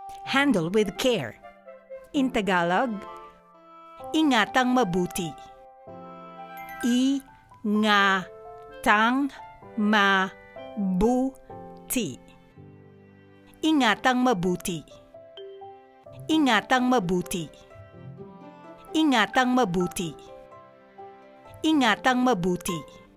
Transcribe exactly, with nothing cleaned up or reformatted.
Handle with care. In Tagalog, ingatang mabuti. I-nga-tang ma-bu-ti. Ingatang mabuti. Ingatang mabuti. Ingatang mabuti. Ingatang mabuti.